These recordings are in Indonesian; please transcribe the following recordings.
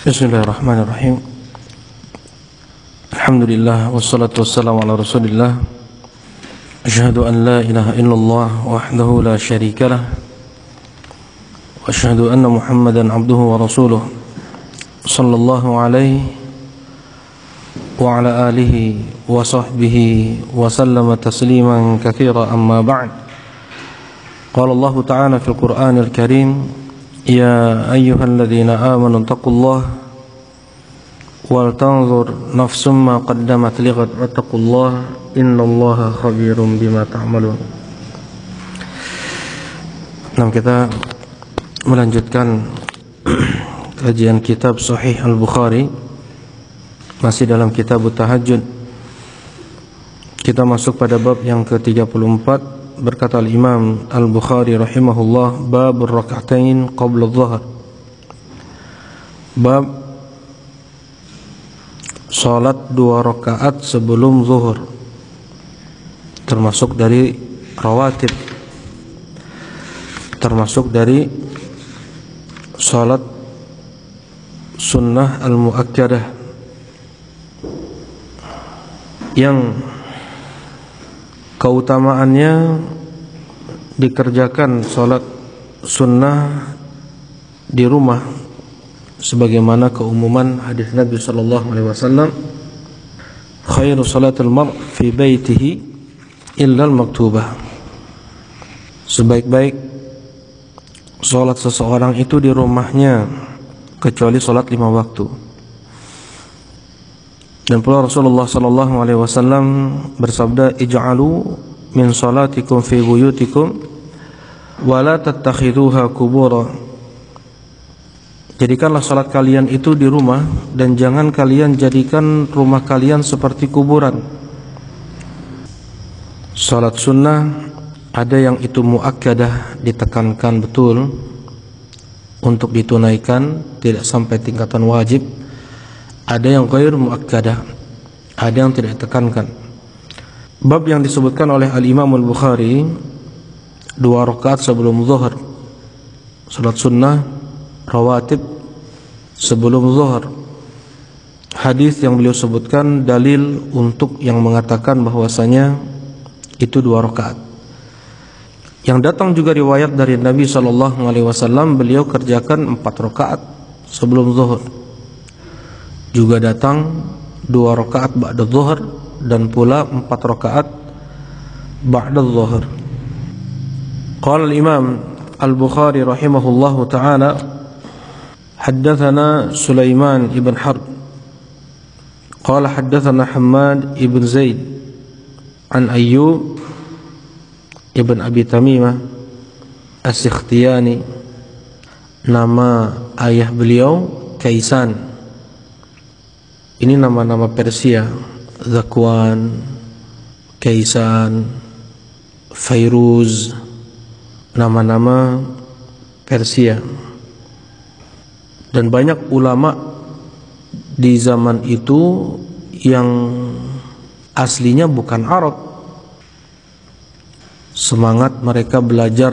Bismillahirrahmanirrahim. Alhamdulillah wassalatu wassalamu ala Rasulillah. Asyhadu an la ilaha illallah wahdahu la syarikalah wa asyhadu anna Muhammadan abduhu wa rasuluh sallallahu alaihi wa ala alihi wa sahbihi wa sallama tasliman katsira amma ba'd. Qala Allah ta'ala fil Qur'anil Karim: Ya ayyuhalladzina amanu taqullaha wal tanzur nafsum ma qaddamat lighad wattaqullaha innallaha khabirum bima ta'malun. Nah, kita melanjutkan kajian kitab Sahih Al-Bukhari, masih dalam kitab Tahajjud. Kita masuk pada bab yang ke-34. Berkata Al-Imam Al-Bukhari rahimahullah, bab raka'atain qabla adh-dhuhr. Bab salat 2 rakaat sebelum zuhur, termasuk dari rawatib, termasuk dari salat sunnah al-muakkadah yang keutamaannya dikerjakan salat sunnah di rumah, sebagaimana keumuman hadis Nabi sallallahu alaihi wasallam, khairu salatul mar' fi baitihi illa al-maktubah. Sebaik-baik salat seseorang itu di rumahnya kecuali salat 5 waktu. Dan pula Rasulullah sallallahu alaihi wasallam bersabda, ij'alu min salatikum fi buyutikum wa la tattakhiduha qubura. Jadikanlah salat kalian itu di rumah dan jangan kalian jadikan rumah kalian seperti kuburan. Salat sunnah ada yang itu muakkadah, ditekankan betul untuk ditunaikan, tidak sampai tingkatan wajib. Ada yang ghair muakkadah, ada yang tidak ditekankan. Bab yang disebutkan oleh Al-Imam Al-Bukhari, 2 rakaat sebelum zuhur, salat sunnah rawatib sebelum zuhur. Hadis yang beliau sebutkan dalil untuk yang mengatakan bahwasanya itu 2 rakaat. Yang datang juga riwayat dari Nabi sallallahu alaihi wasallam, beliau kerjakan 4 rakaat sebelum zuhur. Juga datang 2 rakaat ba'da zuhur dan pula 4 rakaat ba'da zuhur. Qala al-Imam Al-Bukhari rahimahullahu ta'ala, haddathana Sulaiman ibn Harb qala haddathana Hammad ibn Zaid an Ayyub ibn Abi Tamimah As-Sikhtiyani. Nama ayah beliau Kaisan. Ini nama-nama Persia, Zakwan, Kaisan, Fairuz, nama-nama Persia. Dan banyak ulama di zaman itu yang aslinya bukan Arab. Semangat mereka belajar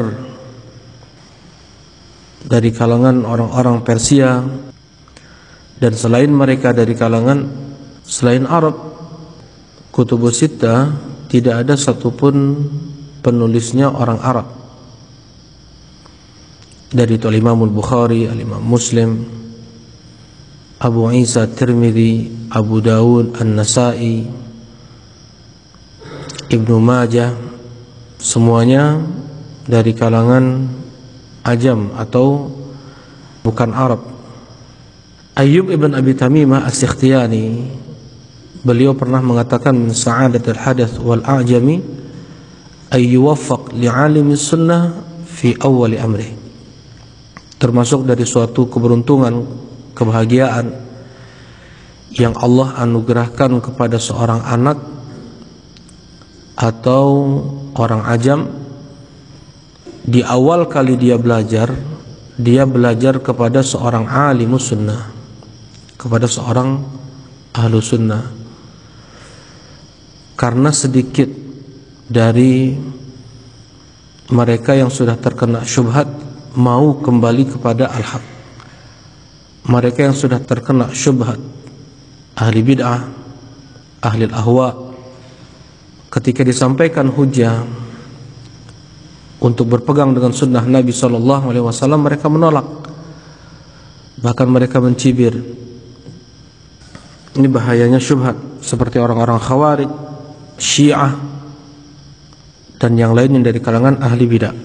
dari kalangan orang-orang Persia. Dan selain mereka dari kalangan selain Arab, Kutubus Sittah tidak ada satupun penulisnya orang Arab. Dari itu Imam Al-Bukhari, Al-Imam Muslim, Abu Isa Tirmidzi, Abu Dawud, An-Nasa'i, Ibnu Majah, semuanya dari kalangan Ajam atau bukan Arab. Ayyub ibn Abi Tamimah As-Sikhtiyani, beliau pernah mengatakan, min sa'adatil hadath wal a'jami ay yuwaffaq li'alimi sunnah fi awwali amri. Termasuk dari suatu keberuntungan, kebahagiaan yang Allah anugerahkan kepada seorang anak atau orang ajam, di awal kali dia belajar kepada seorang alimus sunnah, kepada seorang ahlu sunnah. Karena sedikit dari mereka yang sudah terkena syubhat mau kembali kepada al-haq, mereka yang sudah terkena syubhat ahli bid'ah, ahli ahwa, ketika disampaikan hujah untuk berpegang dengan sunnah Nabi SAW, mereka menolak, bahkan mereka mencibir. Ini bahayanya syubhat, seperti orang-orang Khawarij, Syiah, dan yang lainnya dari kalangan ahli bid'ah.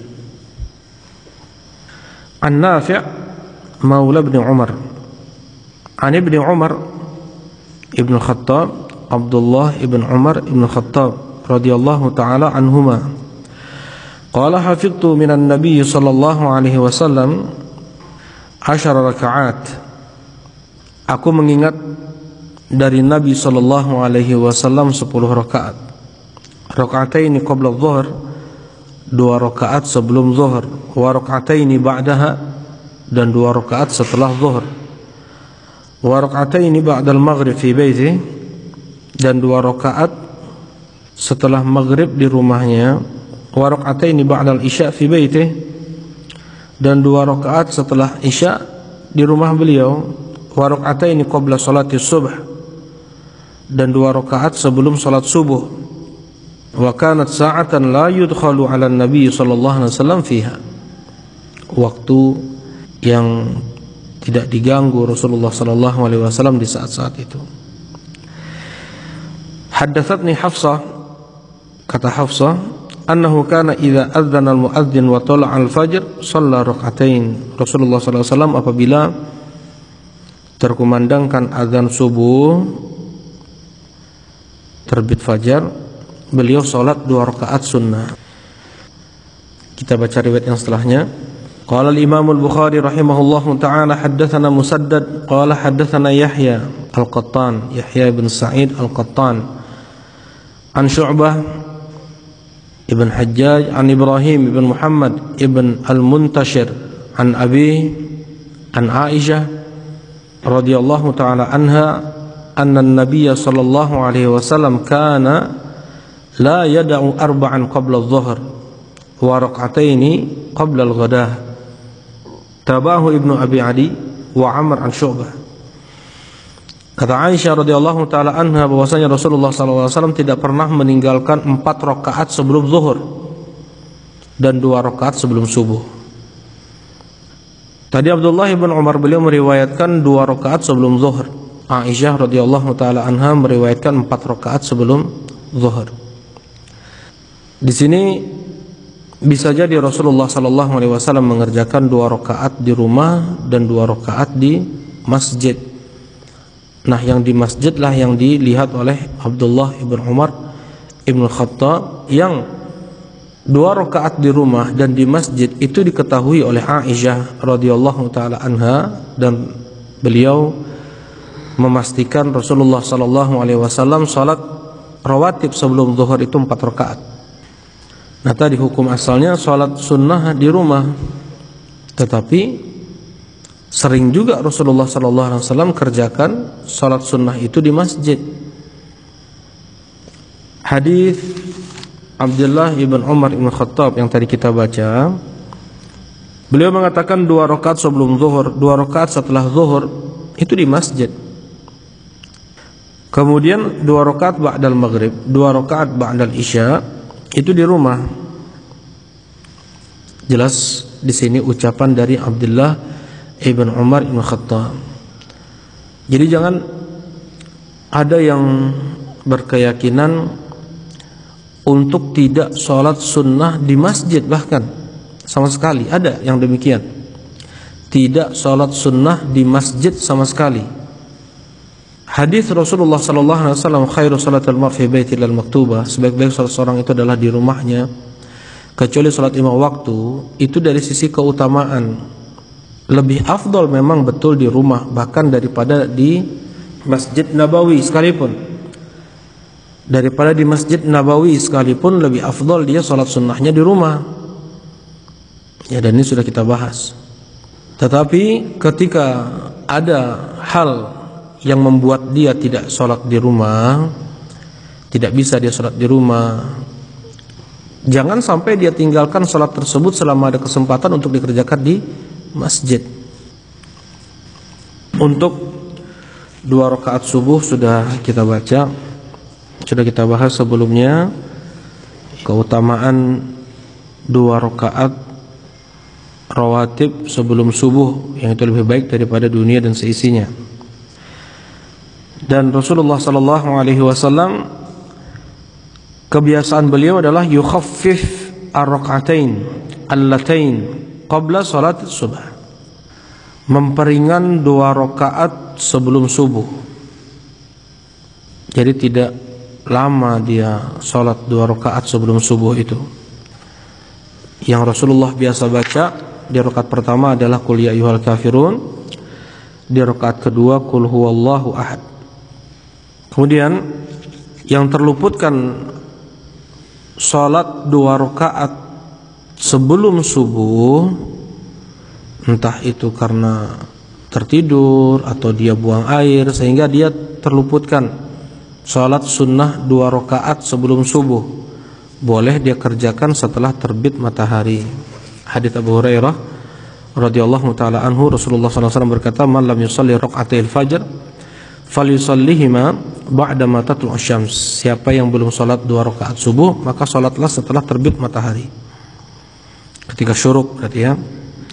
An Nafi' Maula bin Umar, an Ibn Umar Ibn Khattab, Abdullah Ibn Umar Ibn Khattab radhiyallahu ta'ala anhuma, qala hafidtu minan Nabi sallallahu alaihi wasallam 10 rakaat. Aku mengingat dari Nabi sallallahu alaihi wasallam 10 rakaat. Raka'ataini qabla adh-dhuhr, 2 rakaat sebelum zuhur, wa raka'ataini ba'daha, dan 2 rakaat setelah zuhur, wa raka'ataini ba'da al-maghrib fi baiti, dan 2 rakaat setelah maghrib di rumahnya, wa raka'ataini ba'da al-isya fi baiti, dan 2 rakaat setelah isya di rumah beliau, wa raka'ataini qabla salati subh, dan 2 rakaat sebelum salat subuh, wa kanat sa'atan la yudkhalu 'ala an-nabi sallallahu alaihi wasallam fiha, waktu yang tidak diganggu Rasulullah sallallahu alaihi wasallam di saat-saat itu. Haddatsatni Hafsah, kata Hafsah, annahu kana idza adzana al-muadzin wa tala'a al-fajr shalla rak'atain. Rasulullah sallallahu alaihi wasallam apabila terkumandangkan azan subuh, terbit fajar, beliau salat 2 rakaat sunnah. Kita baca riwayat yang setelahnya. Qala al-Imam al-Bukhari rahimahullahu ta'ala haddatsana Musaddad qala haddatsana Yahya al-Qattan, Yahya ibn Sa'id al-Qattan, an Syu'bah ibn Hajjaj an Ibrahim ibn Muhammad ibn al-Muntashir an Abi an Aisyah radhiyallahu ta'ala anha anna an-nabiy sallallahu alaihi wasallam kana la yada'u arba'an qabla adh-dhuhr wa rak'ataini qabla al-ghadah. Tabahu Ibnu Abi Adi wa Amr an Syu'bah. Kata Aisyah radhiyallahu taala anha bahwasanya Rasulullah sallallahu alaihi wasallam tidak pernah meninggalkan 4 rakaat sebelum zuhur dan 2 rakaat sebelum subuh. Tadi Abdullah ibn Umar beliau meriwayatkan 2 rakaat sebelum zuhur. Aisyah radhiyallahu taala anha meriwayatkan 4 rakaat sebelum zuhur. Di sini bisa jadi Rasulullah sallallahu alaihi wasallam mengerjakan 2 rakaat di rumah dan 2 rakaat di masjid. Nah, yang di masjidlah yang dilihat oleh Abdullah ibn Umar ibn Khattab. Yang 2 rakaat di rumah dan di masjid itu diketahui oleh Aisyah radhiyallahu taala anha, dan beliau memastikan Rasulullah sallallahu alaihi wasallam salat rawatib sebelum zuhur itu 4 rakaat. Nah, tadi hukum asalnya salat sunnah di rumah, tetapi sering juga Rasulullah sallallahu alaihi wasallam kerjakan salat sunnah itu di masjid. Hadis Abdullah ibn Umar ibn Khattab yang tadi kita baca, beliau mengatakan 2 rakaat sebelum zuhur, 2 rakaat setelah zuhur itu di masjid. Kemudian 2 rakaat ba'dal maghrib, 2 rakaat ba'dal isya itu di rumah. Jelas di sini ucapan dari Abdullah ibn Umar ibn Khattab. Jadi jangan ada yang berkeyakinan untuk tidak sholat sunnah di masjid, bahkan sama sekali ada yang demikian. Tidak sholat sunnah di masjid sama sekali. Hadis Rasulullah sallallahu alaihi wasallam, khairu salatil mar'i fi baiti lal maktubah, sebaik-baik salat seorang itu adalah di rumahnya kecuali salat 5 waktu. Itu dari sisi keutamaan lebih afdal memang betul di rumah, bahkan daripada di Masjid Nabawi sekalipun. Daripada di Masjid Nabawi sekalipun lebih afdal dia salat sunnahnya di rumah. Ya, dan ini sudah kita bahas. Tetapi ketika ada hal yang membuat dia tidak sholat di rumah, tidak bisa dia sholat di rumah, jangan sampai dia tinggalkan sholat tersebut selama ada kesempatan untuk dikerjakan di masjid. Untuk 2 rakaat subuh sudah kita baca, sudah kita bahas sebelumnya, keutamaan 2 rakaat rawatib sebelum subuh yang itu lebih baik daripada dunia dan seisinya. Dan Rasulullah sallallahu alaihi wasallam kebiasaan beliau adalah yukhaffif ar-rak'atain allatain qabla salat subuh, memperingan 2 rakaat sebelum subuh. Jadi tidak lama dia salat 2 rakaat sebelum subuh itu. Yang Rasulullah biasa baca di rakaat pertama adalah qul ya ayyuhal kafirun, di rakaat kedua qul huwallahu ahad. Kemudian yang terluputkan salat 2 rakaat sebelum subuh, entah itu karena tertidur atau dia buang air sehingga dia terluputkan salat sunnah 2 rakaat sebelum subuh, boleh dia kerjakan setelah terbit matahari. Hadits Abu Hurairah radhiyallahu taala anhu, Rasulullah sallallahu alaihi wasallam berkata, "Man lam yusalli rak'atil fajr falyusallihima ba'da ma tatlu'u syams." Siapa yang belum salat 2 rakaat subuh, maka salatlah setelah terbit matahari. Ketika syuruk berarti ya.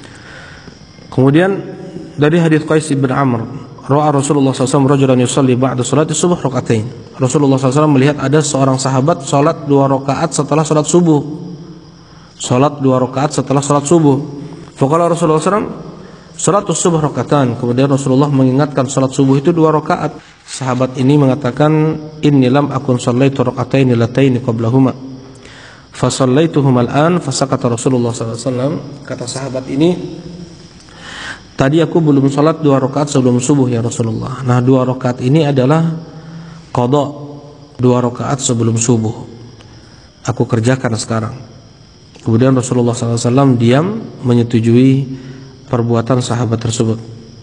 Kemudian dari hadits Qais bin Amr, ra'a Rasulullah SAW rajulan yusalli ba'da salati subuh rak'atain. Rasulullah SAW melihat ada seorang sahabat salat 2 rakaat setelah salat subuh. Salat 2 rakaat setelah salat subuh. Faqala Rasulullah SAW, salatus subuh raka'atan. Kemudian Rasulullah mengingatkan salat subuh itu 2 rakaat. Sahabat ini mengatakan, inni lam akun sallaitu raka'ataini lataini qablahuma fa sallaituhuma al-an fa sakata Rasulullah SAW. Kata sahabat ini, tadi aku belum salat 2 rakaat sebelum subuh ya Rasulullah. Nah, 2 rakaat ini adalah qada, 2 rakaat sebelum subuh. Aku kerjakan sekarang. Kemudian Rasulullah SAW diam menyetujui perbuatan sahabat tersebut.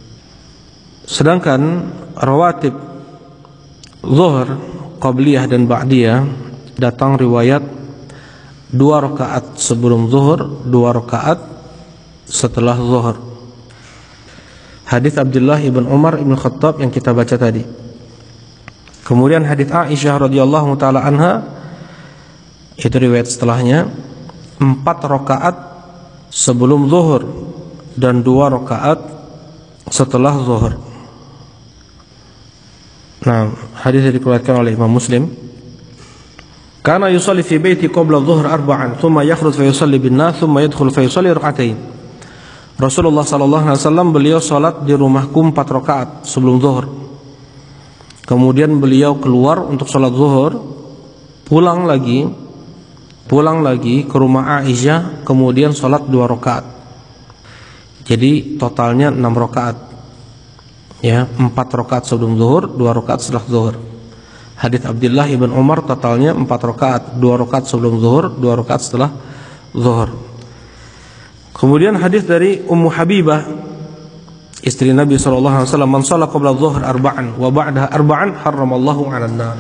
Sedangkan rawatib zuhur, qabliyah dan ba'diyah datang riwayat 2 rakaat sebelum zuhur, 2 rakaat setelah zuhur. Hadits Abdullah ibn Umar ibn Khattab yang kita baca tadi. Kemudian hadits Aisyah radhiyallahu taala anha, itu riwayat setelahnya, 4 rakaat sebelum zuhur dan 2 rakaat setelah zuhur. Nah, hadis yang dikeluarkan oleh Imam Muslim. Kana yusalli fi baiti qabla dhuhr arba'an, thumma yakhruj fa yusalli bin nas, thumma yadkhul fa yusalli rak'atain. Rasulullah sallallahu alaihi wasallam beliau salat di rumahku 4 rakaat sebelum zuhur. Kemudian beliau keluar untuk salat zuhur, pulang lagi ke rumah Aisyah, kemudian salat 2 rakaat. Jadi totalnya 6 rakaat. Ya, 4 rakaat sebelum zuhur, 2 rakaat setelah zuhur. Hadits Abdullah ibn Umar totalnya 4 rakaat, 2 rakaat sebelum zuhur, 2 rakaat setelah zuhur. Kemudian hadis dari Ummu Habibah, istri Nabi sallallahu alaihi wasallam, "Man shalla qabla dhuhr arba'an wa ba'daha arba'an harramallahu 'alan nar."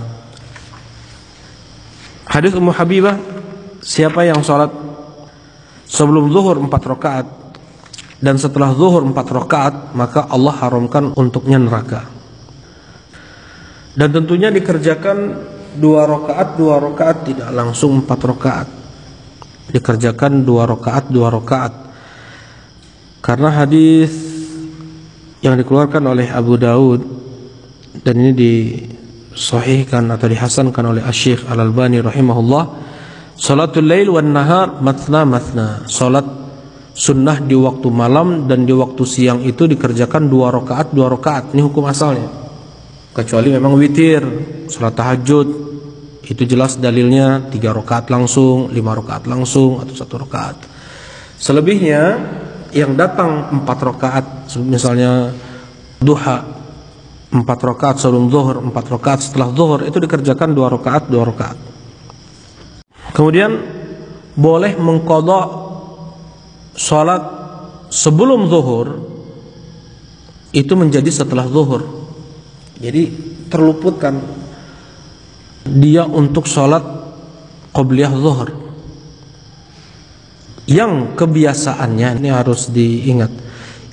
Hadis Ummu Habibah, siapa yang salat sebelum zuhur 4 rakaat dan setelah zuhur 4 rakaat, maka Allah haramkan untuknya neraka. Dan tentunya dikerjakan 2 rakaat, tidak langsung 4 rakaat. Dikerjakan 2 rakaat. Karena hadis yang dikeluarkan oleh Abu Daud, dan ini disahihkan atau dihasankan oleh Asy-Syaikh Al-Albani rahimahullah, salatul lail wan nahar mathna. Salat sunnah di waktu malam dan di waktu siang itu dikerjakan 2 rakaat. Ini hukum asalnya. Kecuali memang witir, salat tahajud, itu jelas dalilnya 3 rakaat langsung, 5 rakaat langsung, atau 1 rakaat. Selebihnya yang datang 4 rakaat, misalnya duha 4 rakaat sebelum zuhur, 4 rakaat setelah zuhur, itu dikerjakan 2 rakaat. Kemudian boleh mengqadha salat sebelum zuhur itu menjadi setelah zuhur. Jadi terluputkan dia untuk salat qabliyah zuhur. Yang kebiasaannya, ini harus diingat,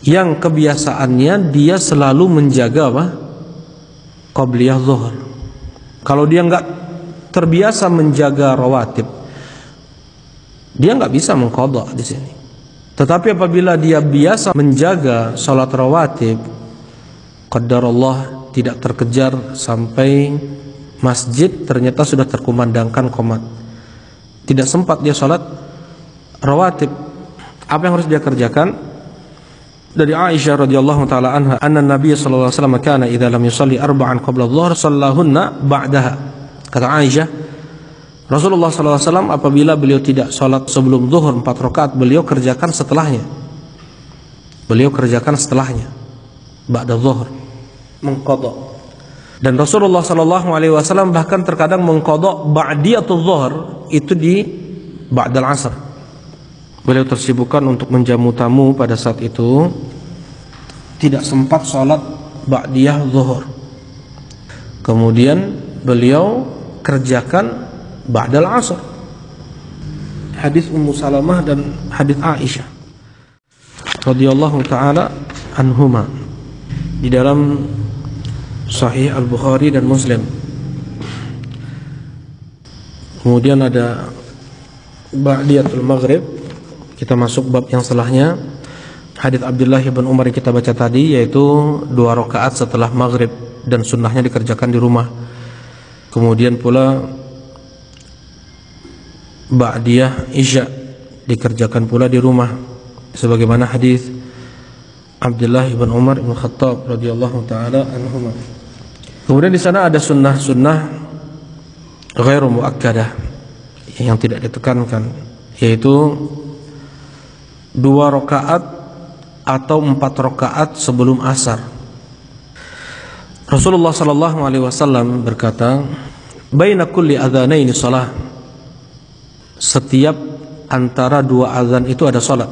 yang kebiasaannya dia selalu menjaga apa? Qabliyah zuhur. Kalau dia nggak terbiasa menjaga rawatib, dia nggak bisa mengqadha di sini. Tetapi apabila dia biasa menjaga salat rawatib, qadarullah tidak terkejar sampai masjid ternyata sudah terkumandangkan qomat, tidak sempat dia salat rawatib, apa yang harus dia kerjakan? Dari Aisyah radhiyallahu taala anha, anna Nabi sallallahu alaihi wasallam kana idza lam yusalli arba'an qabla adh-dhuhr shallahunna ba'daha. Kata Aisyah, Rasulullah sallallahu alaihi wasallam apabila beliau tidak salat sebelum zuhur 4 rakaat, beliau kerjakan setelahnya. Beliau kerjakan setelahnya ba'da zuhur, mengqadha. Dan Rasulullah sallallahu alaihi wasallam bahkan terkadang mengqadha ba'diyatul zuhur, itu di ba'dal asr. Beliau tersibukkan untuk menjamu tamu pada saat itu, tidak sempat salat ba'diyah zuhur. Kemudian beliau kerjakan ba'dal asr. Hadis Ummu Salamah dan hadis Aisyah radhiyallahu taala anhuma di dalam Sahih Al-Bukhari dan Muslim. Kemudian ada ba'diyatul maghrib. Kita masuk bab yang setelahnya, hadits Abdullah bin Umar yang kita baca tadi, yaitu 2 rakaat setelah maghrib dan sunnahnya dikerjakan di rumah. Kemudian pula ba'diyah isya dikerjakan pula di rumah, sebagaimana hadis Abdullah bin Umar bin Khattab radhiyallahu taala anhuma. Kemudian di sana ada sunnah-sunnah ghairu muakkadah yang tidak ditekankan, yaitu 2 rakaat atau 4 rakaat sebelum asar. Rasulullah sallallahu alaihi wasallam berkata, "Baina kulli adzanaini shalah." Setiap antara 2 azan itu ada salat.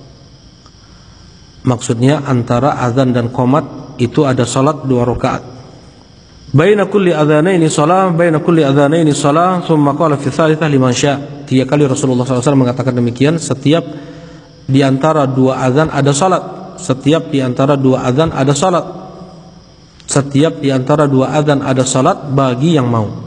Maksudnya antara azan dan qomat itu ada salat 2 rakaat. Baina kulli adzanaini shalah, baina kulli adzanaini shalah, thumma qala fi tsalitsah liman syaa. 3 kali Rasulullah SAW mengatakan demikian, setiap di antara 2 azan ada salat. Setiap di antara 2 azan ada salat. Setiap di antara 2 azan ada salat bagi yang mau.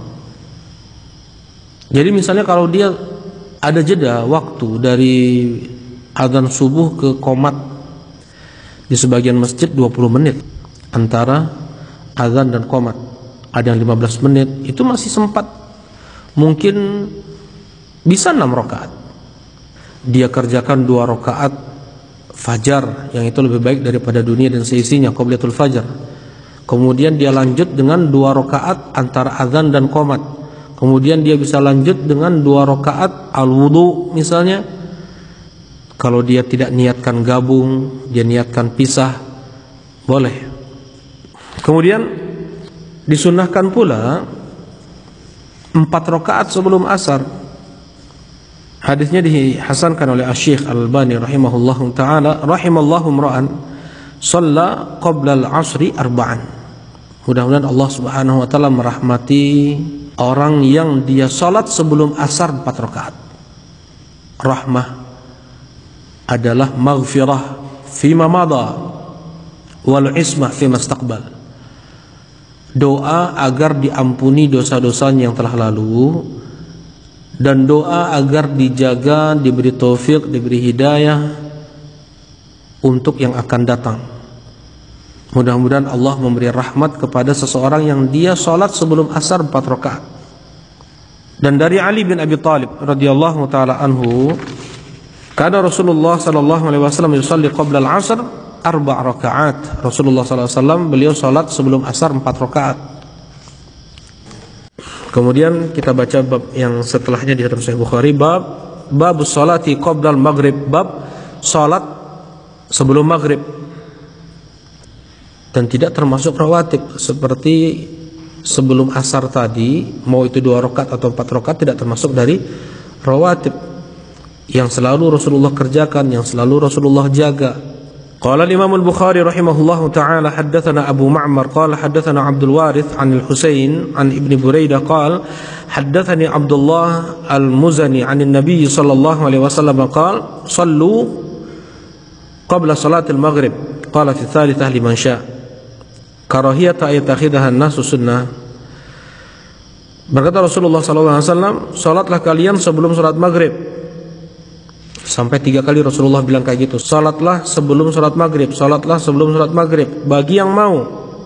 Jadi misalnya kalau dia ada jeda waktu dari azan subuh ke qomat, di sebagian masjid 20 menit antara azan dan qomat, ada yang 15 menit, itu masih sempat, mungkin bisa 6 rakaat. Dia kerjakan 2 rakaat fajar, yang itu lebih baik daripada dunia dan seisinya, qobliyatul fajar. Kemudian dia lanjut dengan 2 rakaat antara azan dan qomat. Kemudian dia bisa lanjut dengan 2 rakaat al-wudu misalnya. Kalau dia tidak niatkan gabung, dia niatkan pisah, boleh. Kemudian disunnahkan pula 4 rakaat sebelum asar. Hadisnya dihasankan oleh Asy-Syaikh Al-Albani rahimahullahu taala, rahimallahu imra'an shalla qabla al-'ashri arba'an. Mudah-mudahan Allah Subhanahu wa taala merahmati orang yang dia salat sebelum asar 4 rakaat. Rahmah adalah maghfirah fima madha wal ismah fima istaqbal. Doa agar diampuni dosa-dosanya yang telah lalu, dan doa agar dijaga, diberi taufik, diberi hidayah untuk yang akan datang. Mudah-mudahan Allah memberi rahmat kepada seseorang yang dia salat sebelum asar 4 rakaat. Dan dari Ali bin Abi Thalib radhiyallahu taala anhu, kana Rasulullah sallallahu alaihi wasallam yusalli qabla al-'asr 4 rakaat. Rasulullah sallallahu alaihi wasallam beliau salat sebelum asar 4 rakaat. Kemudian kita baca bab yang setelahnya di dalam Sahih Bukhari, bab sholati qabla al-maghrib, bab salat sebelum maghrib. Dan tidak termasuk rawatib seperti sebelum asar tadi, mau itu 2 rakaat atau 4 rakaat, tidak termasuk dari rawatib yang selalu Rasulullah kerjakan, yang selalu Rasulullah jaga. Qala Imam Al-Bukhari rahimahullahu ta'ala haddatsana Abu Ma'mar qala haddatsana Abdul Warith an Al-Husain an Ibn Buraidah qala haddatsani Abdullah Al-Muzani an Nabi sallallahu alaihi wasallam qala sallu qabla salatil maghrib qala fi tsalitsah liman syaa karahiyata ayatakhidha an-nasu sunnah. Berkata Rasulullah SAW, salatlah kalian sebelum salat maghrib. Sampai 3 kali Rasulullah bilang kayak gitu. Salatlah sebelum salat maghrib, salatlah sebelum salat maghrib. Bagi yang mau,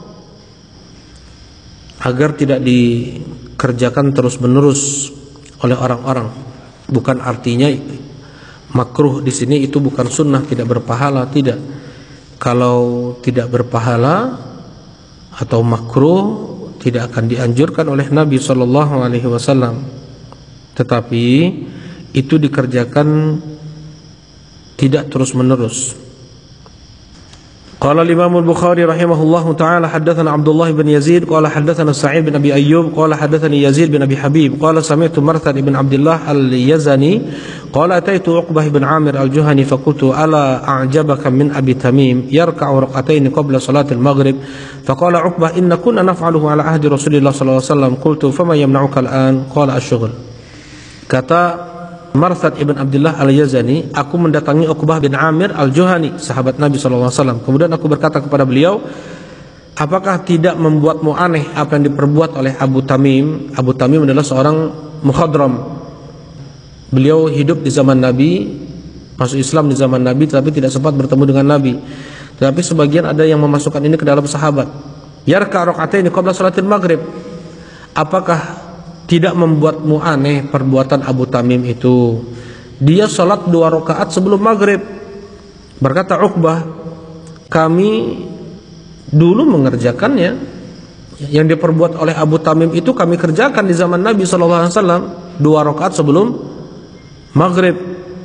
agar tidak dikerjakan terus menerus oleh orang-orang. Bukan artinya makruh di sini itu bukan sunnah, tidak berpahala, tidak. Kalau tidak berpahala atau makruh, tidak akan dianjurkan oleh Nabi SAW. Tetapi itu dikerjakan tidak terus menerus. Qala al-Imam al-Bukhari rahimahullahu ta'ala haddatsana Abdullah bin Yazid qala haddatsana Sa'id bin Abi Ayyub qala haddatsani Yazid bin Abi Habib qala sami'tu Marthad ibn Abdullah al-Yazani qala ataitu Uqbah bin Amir al-Juhani faqultu ala a'jabaka min Abi Tamim yarka'u rak'atayn qabla salat al-maghrib faqala Uqbah inna kunna naf'aluhu ala ahdi Rasulillah sallallahu alaihi wasallam qultu fama yamna'uka al-an qala asy-syughul. Kata Marthad ibn Abdullah al-Yazani, aku mendatangi Uqbah bin Amir al-Juhani, sahabat Nabi SAW. Kemudian aku berkata kepada beliau, apakah tidak membuatmu aneh apa yang diperbuat oleh Abu Tamim? Abu Tamim adalah seorang mukhadram. Beliau hidup di zaman Nabi, masuk Islam di zaman Nabi, tetapi tidak sempat bertemu dengan Nabi. Tetapi sebagian ada yang memasukkan ini ke dalam sahabat. Yarka rak'ataini qabla salatil maghrib. Apakah tidak membuatmu aneh perbuatan Abu Tamim itu? Dia salat 2 rakaat sebelum maghrib. Berkata Uqbah, kami dulu mengerjakannya. Yang diperbuat oleh Abu Tamim itu kami kerjakan di zaman Nabi SAW, 2 rakaat sebelum maghrib.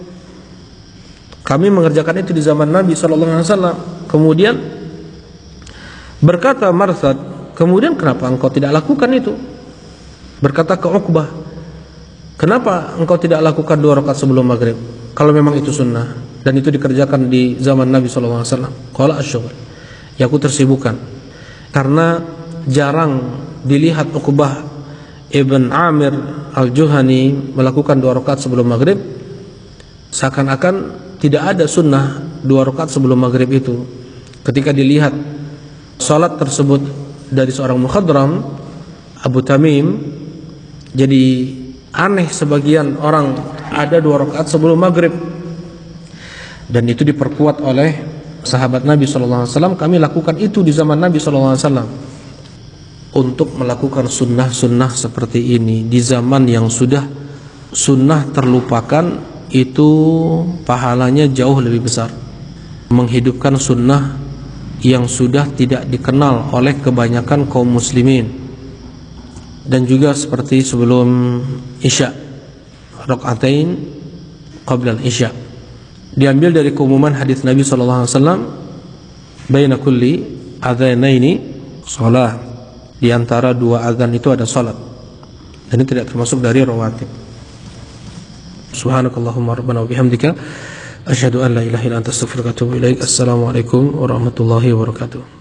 Kami mengerjakan itu di zaman Nabi SAW. Kemudian berkata Marthad, kemudian kenapa engkau tidak lakukan itu? Berkata ke Uqbah, kenapa engkau tidak lakukan 2 rakaat sebelum maghrib kalau memang itu sunnah dan itu dikerjakan di zaman Nabi SAW? Qala asy-syughul, ya aku tersibukkan. Karena jarang dilihat Uqbah ibn Amir al-Juhani melakukan 2 rakaat sebelum maghrib. Seakan-akan tidak ada sunnah 2 rakaat sebelum maghrib itu. Ketika dilihat salat tersebut dari seorang mukhadram Abu Tamim, jadi aneh sebagian orang ada 2 rakaat sebelum maghrib. Dan itu diperkuat oleh sahabat Nabi SAW. Kami lakukan itu di zaman Nabi SAW. Untuk melakukan sunnah-sunnah seperti ini di zaman yang sudah sunnah terlupakan, itu pahalanya jauh lebih besar. Menghidupkan sunnah yang sudah tidak dikenal oleh kebanyakan kaum muslimin. Dan juga seperti sebelum Isya, rak'atain qabla al-Isya. Diambil dari keumuman hadis Nabi SAW, baina kulli adzanaini shalah. Di antara 2 azan itu ada salat. Dan ini tidak termasuk dari rawatib. Subhanakallahumma rabbana wa bihamdika asyhadu an la ilaha illa anta astaghfiruka wa atubu ilaik. Assalamualaikum warahmatullahi wabarakatuh.